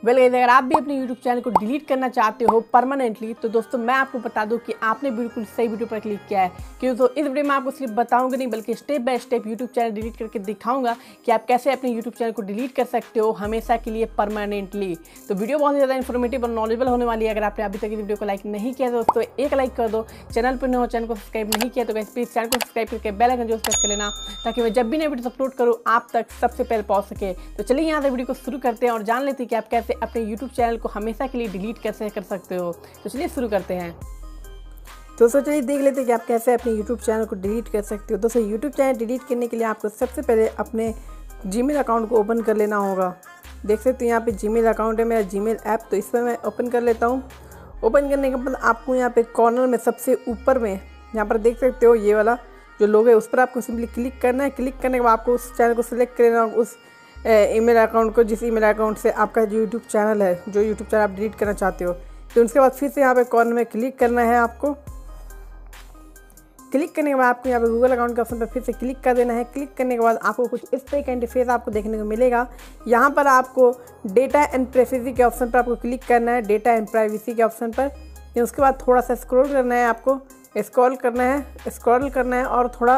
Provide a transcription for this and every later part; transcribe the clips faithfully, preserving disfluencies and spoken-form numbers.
Well guys, अगर आप भी अपने यूट्यूब चैनल को डिलीट करना चाहते हो परमानेंटली, तो दोस्तों मैं आपको बता दूं कि आपने बिल्कुल सही वीडियो पर क्लिक किया है। क्यों तो इस वीडियो में आपको सिर्फ बताऊंगा नहीं, बल्कि step by step YouTube channel delete करके दिखाऊंगा कि आप कैसे अपने यूट्यूब चैनल को डिलीट कर सकते हो हमेशा के लिए परमानेंटली। तो वीडियो बहुत ज़्यादा इन्फॉर्मेटिव और नॉलेजेबल होने वाली है। अगर आपने अभी तक इस वीडियो को लाइक नहीं किया दोस्तों, एक लाइक कर दो। चैनल पर न हो, चैनल को सब्सक्राइब नहीं किया तो गाइस प्लीज चैनल को सब्सक्राइब करके बेल आइकन जो प्रेस कर लेना, ताकि मैं जब भी नई वीडियो अपलोड करूँ आप तक सबसे पहले पहुँच सके। तो चलिए यहाँ से वीडियो को शुरू करते हैं और जान लेते हैं कि आप कैसे अपने यूट्यूब चैनल को हमेशा के लिए डिलीट कैसे कर सकते हो। तो चलिए शुरू करते हैं। दोस्तों चलिए देख लेते हैं कि आप कैसे अपने यूट्यूब चैनल को डिलीट कर सकते हो। दोस्तों यूट्यूब चैनल डिलीट करने के लिए आपको सबसे पहले अपने जीमेल अकाउंट को ओपन कर लेना होगा। देख सकते हो यहाँ पे जीमेल अकाउंट है मेरा, जीमेल ऐप, तो इस पर मैं ओपन कर लेता हूँ। ओपन करने के बाद आपको यहाँ पे कॉर्नर में सबसे ऊपर में यहाँ पर देख सकते हो ये वाला जो लोगो है, उस पर आपको सिंपली क्लिक करना है। क्लिक करने के बाद आपको उस चैनल को सिलेक्ट कर लेना होगा, उस ईमेल अकाउंट को जिस ईमेल अकाउंट से आपका जो यूट्यूब चैनल है, जो यूट्यूब चैनल आप डिलीट करना चाहते हो। तो उसके बाद फिर से यहाँ पे कॉर्नर में क्लिक करना है आपको। क्लिक करने के बाद आपको यहाँ पे गूगल अकाउंट के ऑप्शन पर फिर से क्लिक कर देना है। क्लिक करने के बाद आपको कुछ इस तरह का इंटरफेस आपको देखने को मिलेगा। यहाँ पर आपको डेटा एंड प्राइवेसी के ऑप्शन पर आपको क्लिक करना है, डेटा एंड प्राइवेसी के ऑप्शन पर। उसके बाद थोड़ा सा स्क्रॉल करना है, आपको स्क्रॉल करना है स्क्रॉल करना है और थोड़ा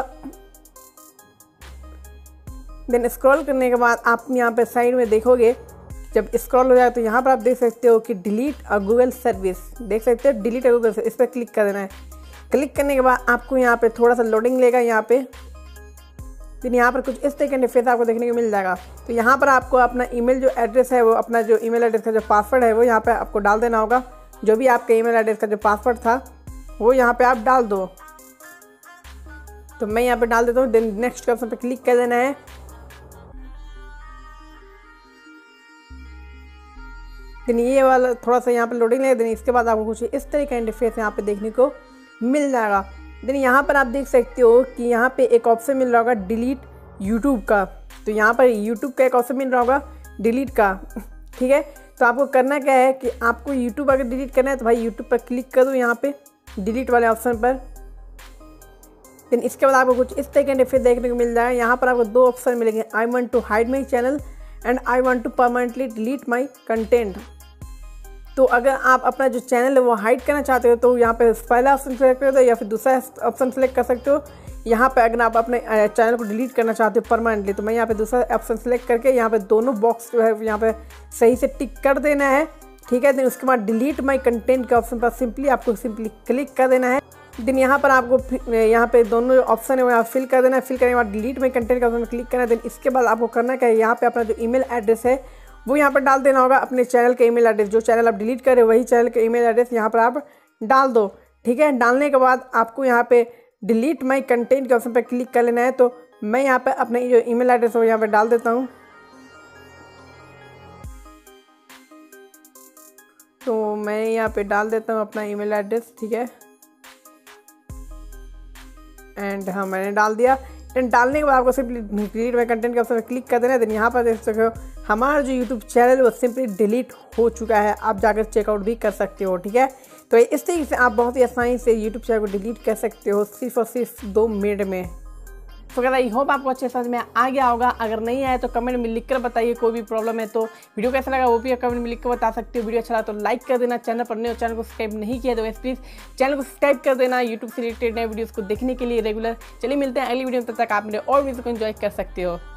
देन स्क्रॉल करने के बाद आप यहाँ पे साइड में देखोगे, जब स्क्रॉल हो जाए तो यहाँ पर आप देख सकते हो कि डिलीट अ गूगल सर्विस, देख सकते हो डिलीट अ गूगल सर्विस, इस पर क्लिक कर देना है। क्लिक करने के बाद आपको यहाँ पे थोड़ा सा लोडिंग लेगा यहाँ पे, फिर यहाँ पर कुछ इस तरह का इंटरफेस आपको देखने को मिल जाएगा। तो यहाँ पर आपको अपना ईमेल जो एड्रेस है, वो अपना जो ईमेल एड्रेस का जो पासवर्ड है वो यहाँ पे आपको डाल देना होगा। जो भी आपके ईमेल एड्रेस का जो पासवर्ड था वो यहाँ पे आप डाल दो। तो मैं यहाँ पे डाल देता हूँ। देन नेक्स्ट के ऑप्शन पे क्लिक कर देना है। देन ये वाला थोड़ा सा यहाँ पे लोडिंग लगेगा। देन इसके बाद आपको कुछ इस तरह का इंटरफेस यहाँ पे देखने को मिल जाएगा। देन यहाँ पर आप देख सकते हो कि यहाँ पे एक ऑप्शन मिल रहा होगा डिलीट यूट्यूब का। तो यहाँ पर यूट्यूब का एक ऑप्शन मिल रहा होगा डिलीट का, ठीक है। तो आपको करना क्या है कि आपको यूट्यूब अगर डिलीट करना है तो भाई यूट्यूब पर क्लिक कर दो, यहाँ पे डिलीट वाले ऑप्शन पर। देन इसके बाद आपको कुछ इस तरह का इंटरफेस देखने को मिल जाएगा। यहाँ पर आपको दो ऑप्शन मिलेंगे, I want to hide my channel and I want to permanently delete my content. तो अगर आप अपना जो चैनल है वो हाइड करना चाहते हो तो यहाँ पे पहला ऑप्शन सेलेक्ट कर दो, या फिर दूसरा ऑप्शन सेलेक्ट कर सकते हो। यहाँ पे अगर आप अपने चैनल को डिलीट करना चाहते हो परमानेंटली, तो मैं यहाँ पे दूसरा ऑप्शन सेलेक्ट करके यहाँ पे दोनों बॉक्स जो है यहाँ पे सही से टिक कर देना है, ठीक है। देन उसके बाद डिलीट माई कंटेंट के ऑप्शन पर सिंपली आपको सिंपली क्लिक कर देना है। देन यहाँ पर आपको यहाँ पे दोनों ऑप्शन है वो यहाँ फिल कर देना है। फिल करने के बाद डिलीट माई कंटेंट के ऑप्शन पर क्लिक करना है। देन इसके बाद आपको करना क्या है, यहाँ पे अपना जो ईमेल एड्रेस है वो यहाँ पर डाल देना होगा, अपने चैनल के ईमेल एड्रेस, जो चैनल आप डिलीट कर रहे हो वही चैनल के ईमेल एड्रेस यहाँ पर आप डाल दो, ठीक है। डालने के बाद आपको यहाँ पे डिलीट माई कंटेंट के ऑप्शन पर क्लिक कर लेना है। तो मैं यहाँ पे अपने जो ईमेल एड्रेस है वो यहाँ पे डाल देता हूँ। तो मैं यहाँ पे डाल देता हूँ अपना ईमेल एड्रेस, ठीक है। एंड हाँ मैंने डाल दिया। देन डालने के बाद आपको सिंपली डिलीट माई कंटेंट के ऑप्शन पर क्लिक कर देना है। देन यहाँ पर देख सकते हो हमारा जो यूट्यूब चैनल है वो सिंपली डिलीट हो चुका है। आप जाकर चेकआउट भी कर सकते हो, ठीक है। तो इस तरीके से आप बहुत ही आसानी से यूट्यूब चैनल को डिलीट कर सकते हो, सिर्फ और सिर्फ दो मिनट में। तो अगर आई होप आपको अच्छे समझ में आ गया होगा। अगर नहीं आया तो कमेंट में लिख कर बताइए, कोई भी प्रॉब्लम है तो। वीडियो कैसा लगा वो भी कमेंट में लिख कर बता सकते हो। वीडियो अच्छा लगा तो लाइक कर देना। चैनल पर नए हो, चैनल को सब्सक्राइब नहीं किया तो प्लीज़ चैनल को सब्सक्राइब कर देना यूट्यूब से रिलेटेड नए वीडियोज़ को देखने के लिए रेगुलर। चलिए मिलते हैं अगली वीडियो में, तब तक आप मेरे और वीडियो को एंजॉय कर सकते हो।